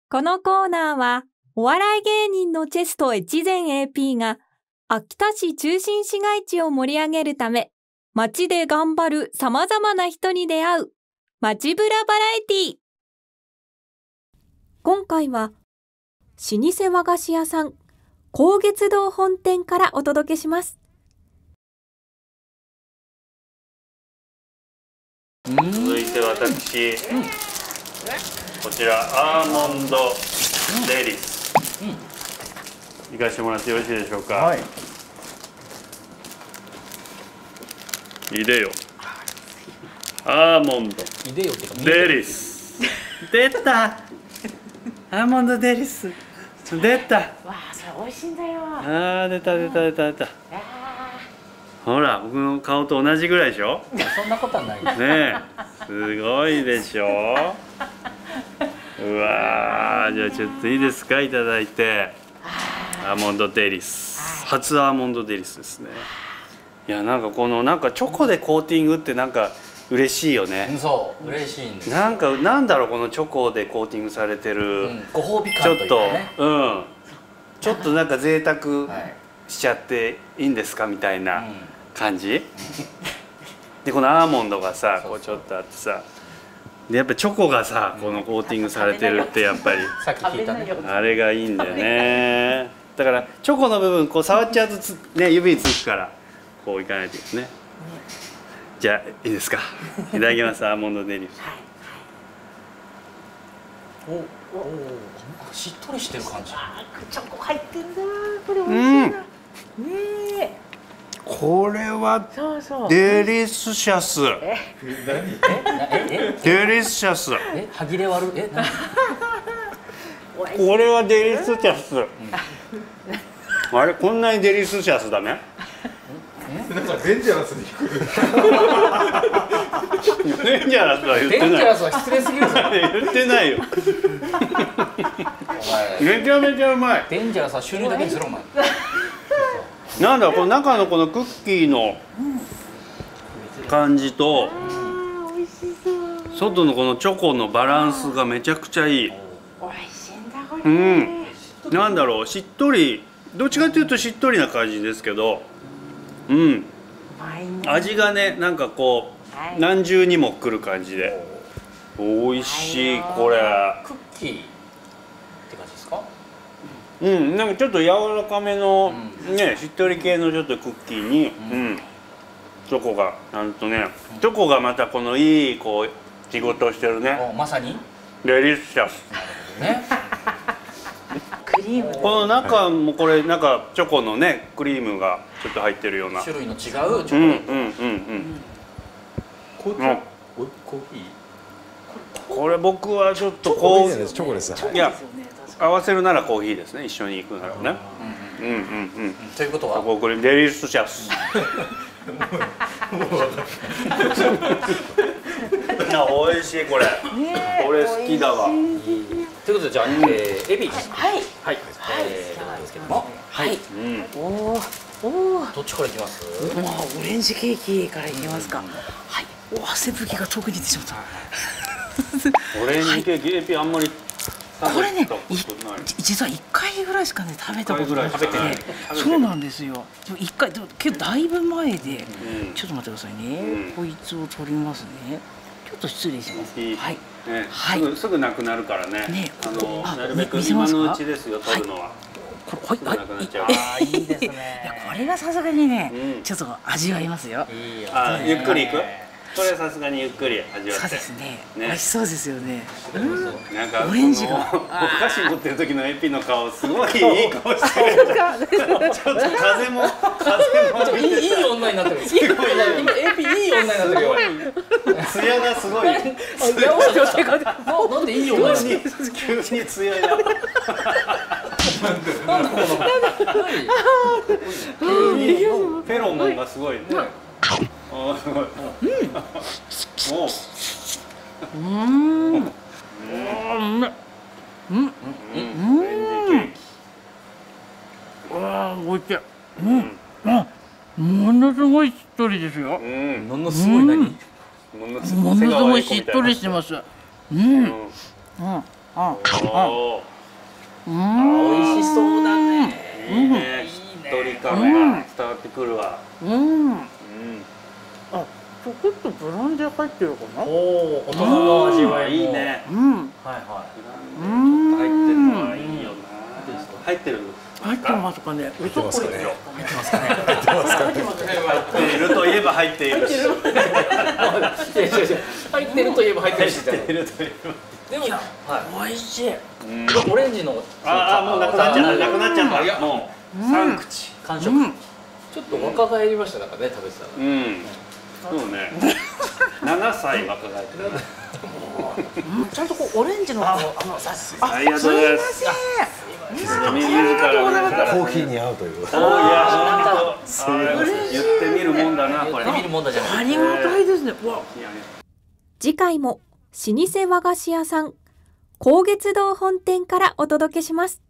このコーナーは、お笑い芸人のチェスト越前 AP が、秋田市中心市街地を盛り上げるため、街で頑張る様々な人に出会う、街ブラバラエティー。今回は、老舗和菓子屋さん、高月堂本店からお届けします。 続いて私、こちらアーモンドデリス、いかしてもらってよろしいでしょうか。はい、いでよアーモンドデリス出たアーモンドデリス出た。わあ、それ美味しいんだよ。 ああ、出た。ほら、僕の顔と同じぐらいでしょ。 そんなことはないねえ、すごいでしょ。うわー、じゃあちょっといいですか、いただいて。アーモンドデリス、初アーモンドデリスですね。いや、なんかこのなんかチョコでコーティングってなんか嬉しいよね。 そう、嬉しいんです。 なんかなんだろう、このチョコでコーティングされてる、 ご褒美感というかね。 ちょっとなんか贅沢しちゃっていいんですかみたいな感じ。でこのアーモンドがさ、こうちょっとあってさ、でやっぱチョコがさ、このコーティングされてるってやっぱりさっき聞いたね。 あれがいいんだよね。だからチョコの部分こう触っちゃうとね、指につくからこういかないといけないね。じゃあいいですか。いただきます。アーモンドデリス。 お、しっとりしてる感じ。チョコ入ってんだ。これ美味しいな。ねえ。 これはデリスシャス。デリスシャス。 歯切れ悪い。 これはデリスシャス。あれ、こんなにデリスシャスだね。 なんかデンジャラスに来る。 デンジャラスは言ってない。 デンジャラスは失礼すぎるぞ。 言ってないよ。めちゃめちゃうまい。 デンジャラスは種類だけにするお前。 なんだ、この中のこのクッキーの感じと外のこのチョコのバランスがめちゃくちゃいい。 美味しいんだこれ。 なんだろう、しっとり、どっちかというとしっとりな感じですけど、味がね、なんかこう何重にもくる感じで美味しい。これクッキーって感じですか。 なんかちょっと柔らかめのね、しっとり系のちょっとクッキーに、チョコがなんとね、チョコがまたこのいいこう仕事をしてるね。 まさにデリシャス。 クリーム。 この中もこれなんかチョコのね、クリームがちょっと入ってるような。 種類の違うチョコレート。 コーヒー。これ僕はちょっとコーヒー。 チョコです。 いや、合わせるならコーヒーですね。一緒に行くならね。 ということはこれデリスシャス。美味しいこれ。これ好きだわ。 ということで、じゃあエビ。はいなんですけども。どっちからいきます？ オレンジケーキからいきますか。はい。お、汗拭きが遠くに出てしまった。 オレンジケーキ、エピあんまり。 これね、実は1回ぐらいしかね食べたことなくて、そうなんですよ。1回、けどだいぶ前で、ちょっと待ってくださいね。こいつを取りますね。ちょっと失礼します。はい。 はい。すぐなくなるからね。なるべく今のうちですよ、取るのは。 これ、 いいですね。 いや、これがさすがにね、ちょっと味わいますよ。 ゆっくりいく。これさすがにゆっくり味わって。 そうですね。美味しそうですよね。 なんかオレンジがお菓子持ってる時のエピの顔すごいいい顔してる。ちょっと風もいい女になってる。今エピいい女になってるよ。 艶がすごい。 なんでいい女に急に艶が。フェロモンがすごいね。すごい。 おいしい。ものすごいしっとりですよ。 ものすごい何？ ものすごいしっとりしてます。 あ、 お美味しそうだね。 ーいいね。しっとり感が伝わってくるわ。 あ、ちょこっとブランデー入ってるかな。 おお、大人の味わいも。 いいね。 はいはちょっと入ってるのはいいよな。入ってる。 入ってますかね。 入ってますかね。 い。入ってますかね。 入ってますかね。 入っているといえば入っているし。 入ってるといえば入ってるし。 入っているといえば。 でも、 美味しい。 オレンジの。 もうなくなっちゃった。なくなっちゃった。もう三口。 完食。ちょっと若返りました。なんかね、食べてたら。 そうね。7歳若返ってる。 ちゃんとこうオレンジのこうありがとうございます。自らコーヒーに合うという。 言ってみるもんだなこれ。 見るもんだじゃない。 ありがたいですね。わ、 次回も老舗和菓子屋さん高月堂本店からお届けします。